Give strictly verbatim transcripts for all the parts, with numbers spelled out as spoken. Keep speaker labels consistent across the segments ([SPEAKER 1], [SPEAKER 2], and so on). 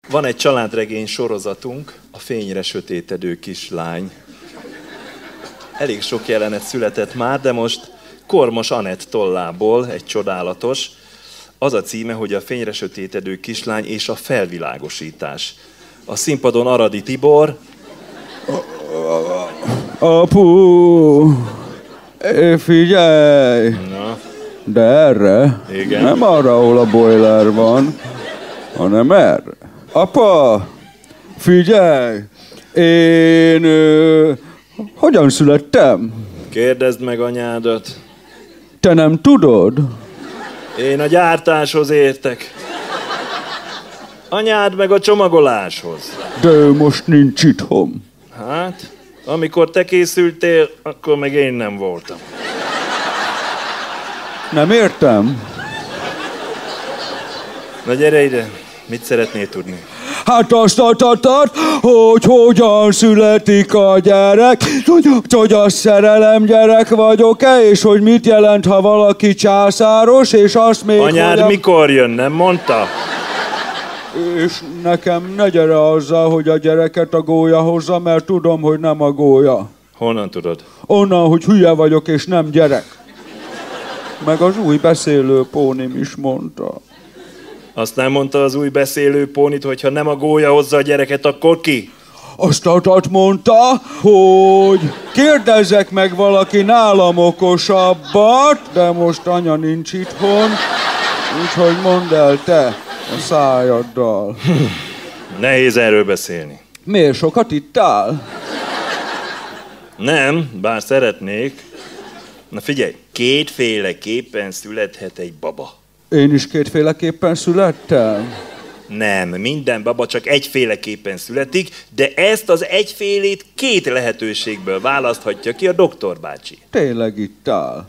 [SPEAKER 1] Van egy családregény sorozatunk, a Fényre sötétedő kislány. Elég sok jelenet született már, de most Kormos Anett tollából egy csodálatos. Az a címe, hogy a Fényre sötétedő kislány és a felvilágosítás. A színpadon Aradi Tibor.
[SPEAKER 2] Apu, figyelj!
[SPEAKER 1] Na.
[SPEAKER 2] De erre?
[SPEAKER 1] Igen.
[SPEAKER 2] Nem arra, ahol a boiler van, hanem erre. Apa, figyelj! Én ö, hogyan születtem?
[SPEAKER 1] Kérdezd meg anyádat.
[SPEAKER 2] Te nem tudod?
[SPEAKER 1] Én a gyártáshoz értek. Anyád meg a csomagoláshoz.
[SPEAKER 2] De ő most nincs itthon.
[SPEAKER 1] Hát, amikor te készültél, akkor meg én nem voltam.
[SPEAKER 2] Nem értem.
[SPEAKER 1] Na gyere ide, mit szeretnél tudni?
[SPEAKER 2] Hát azt adtad, hogy hogyan születik a gyerek, hogy, hogy a szerelem gyerek vagyok-e, és hogy mit jelent, ha valaki császáros, és azt még...
[SPEAKER 1] Anyád
[SPEAKER 2] hogy...
[SPEAKER 1] mikor jön, nem mondta?
[SPEAKER 2] És nekem ne gyere azzal, hogy a gyereket a gólya hozza, mert tudom, hogy nem a gólya.
[SPEAKER 1] Honnan tudod?
[SPEAKER 2] Onnan, hogy hülye vagyok, és nem gyerek. Meg az új beszélő pónim is mondta.
[SPEAKER 1] Azt nem mondta az új beszélő pónit, hogy ha nem a gólya hozza a gyereket, akkor ki?
[SPEAKER 2] Azt adat mondta, hogy kérdezzek meg valaki nálam okosabbat, de most anya nincs itthon, úgyhogy mondd el te a szájaddal.
[SPEAKER 1] Nehéz erről beszélni.
[SPEAKER 2] Miért sokat ittál?
[SPEAKER 1] Nem, bár szeretnék. Na figyelj, kétféleképpen születhet egy baba.
[SPEAKER 2] Én is kétféleképpen születtem.
[SPEAKER 1] Nem, minden baba csak egyféleképpen születik, de ezt az egyfélét két lehetőségből választhatja ki a doktor bácsi.
[SPEAKER 2] Tényleg ittál.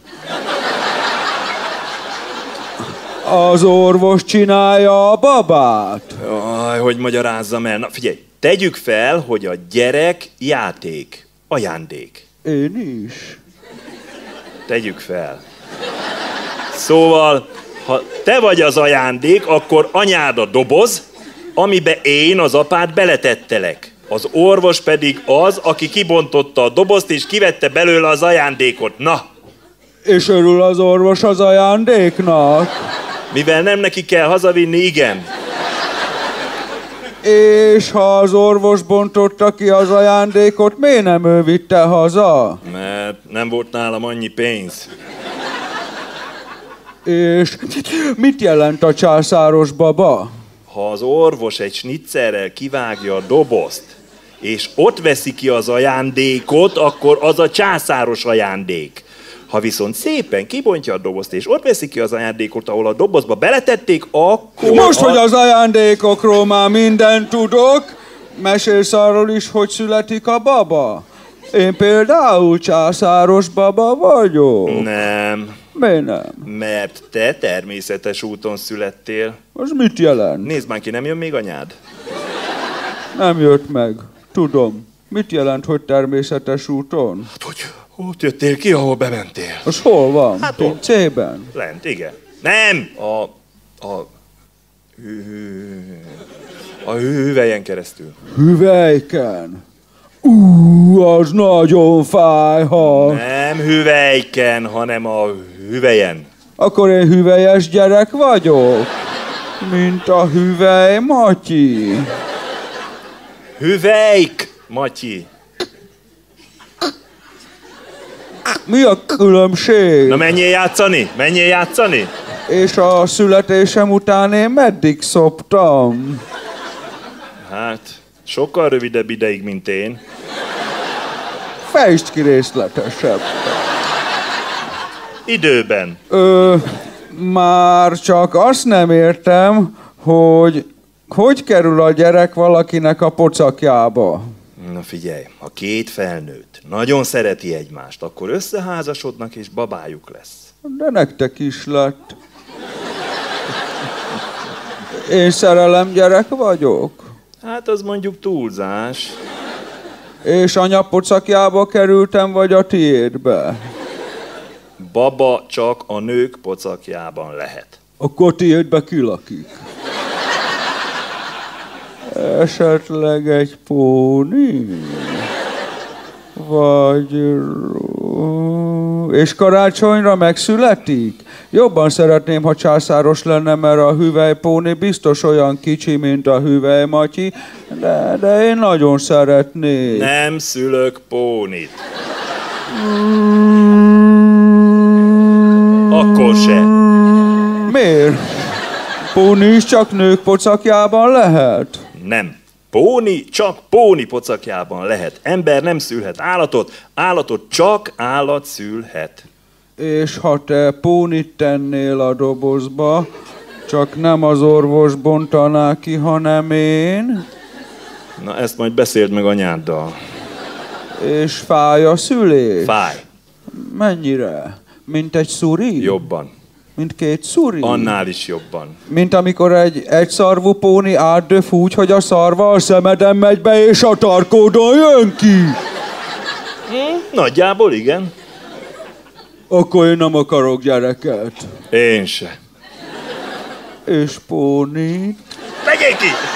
[SPEAKER 2] Az orvos csinálja a babát.
[SPEAKER 1] Jaj, hogy magyarázzam el. Na figyelj, tegyük fel, hogy a gyerek játék, ajándék.
[SPEAKER 2] Én is.
[SPEAKER 1] Tegyük fel. Szóval, ha te vagy az ajándék, akkor anyád a doboz, amibe én, az apád beletettelek. Az orvos pedig az, aki kibontotta a dobozt, és kivette belőle az ajándékot. Na!
[SPEAKER 2] És örül az orvos az ajándéknak?
[SPEAKER 1] Mivel nem neki kell hazavinni, igen.
[SPEAKER 2] És ha az orvos bontotta ki az ajándékot, miért nem ő vitte haza?
[SPEAKER 1] Mert nem volt nálam annyi pénz.
[SPEAKER 2] És mit jelent a császáros baba?
[SPEAKER 1] Ha az orvos egy snitzerrel kivágja a dobozt, és ott veszi ki az ajándékot, akkor az a császáros ajándék. Ha viszont szépen kibontja a dobozt, és ott veszi ki az ajándékot, ahol a dobozba beletették, akkor...
[SPEAKER 2] Most,
[SPEAKER 1] a...
[SPEAKER 2] hogy az ajándékokról már mindent tudok, mesélsz arról is, hogy születik a baba? Én például császáros baba vagyok.
[SPEAKER 1] Nem.
[SPEAKER 2] Miért nem?
[SPEAKER 1] Mert te természetes úton születtél.
[SPEAKER 2] Az mit jelent?
[SPEAKER 1] Nézd már ki, nem jön még anyád?
[SPEAKER 2] Nem jött meg. Tudom. Mit jelent, hogy természetes úton?
[SPEAKER 1] Hát, hogy ott jöttél ki, ahol bementél.
[SPEAKER 2] Az hol van?
[SPEAKER 1] Hát
[SPEAKER 2] Pincében?
[SPEAKER 1] Lent, igen. Nem! A... a... hű- a hüvelyen keresztül.
[SPEAKER 2] Hüvelyken. Ú, az nagyon fájhat.
[SPEAKER 1] Nem hüvelyken, hanem a hüvelyen.
[SPEAKER 2] Akkor én hüvelyes gyerek vagyok? Mint a hüvely Matyi.
[SPEAKER 1] Hüvelyk, Matyi.
[SPEAKER 2] Mi a különbség?
[SPEAKER 1] Na menjél játszani, menjél játszani.
[SPEAKER 2] És a születésem után én meddig szoptam?
[SPEAKER 1] Hát, sokkal rövidebb ideig, mint én.
[SPEAKER 2] Fejtsd ki részletesebb.
[SPEAKER 1] Időben.
[SPEAKER 2] Ö, már csak azt nem értem, hogy hogy kerül a gyerek valakinek a pocakjába.
[SPEAKER 1] Na figyelj, ha két felnőtt nagyon szereti egymást, akkor összeházasodnak és babájuk lesz.
[SPEAKER 2] De nektek is lett. Én szerelem gyerek vagyok.
[SPEAKER 1] Hát az mondjuk túlzás.
[SPEAKER 2] És anya pocakjába kerültem, vagy a tiédbe?
[SPEAKER 1] Baba csak a nők pocakjában lehet.
[SPEAKER 2] Akkor tiédbe ki lakik? Esetleg egy póni? Vagy... És karácsonyra megszületik? Jobban szeretném, ha császáros lenne, mert a hüvelypóni biztos olyan kicsi, mint a hüvelymatyi, de, de én nagyon szeretnék.
[SPEAKER 1] Nem szülök pónit. Akkor se.
[SPEAKER 2] Miért? Póni is csak nők pocakjában lehet?
[SPEAKER 1] Nem. Póni csak póni pocakjában lehet. Ember nem szülhet állatot, állatot csak állat szülhet.
[SPEAKER 2] És ha te pónit tennél a dobozba, csak nem az orvos bontaná ki, hanem én?
[SPEAKER 1] Na, ezt majd beszéld meg anyáddal.
[SPEAKER 2] És fáj a szülés?
[SPEAKER 1] Fáj.
[SPEAKER 2] Mennyire? Mint egy szuri?
[SPEAKER 1] Jobban.
[SPEAKER 2] Mint két szuri?
[SPEAKER 1] Annál is jobban.
[SPEAKER 2] Mint amikor egy egyszarvú póni átdöf úgy, hogy a szarva a szemeden megy be, és a tarkódon jön ki.
[SPEAKER 1] Nagyjából igen.
[SPEAKER 2] Akkor én nem akarok gyereket.
[SPEAKER 1] Én se.
[SPEAKER 2] És pónit?
[SPEAKER 1] Vegyél ki!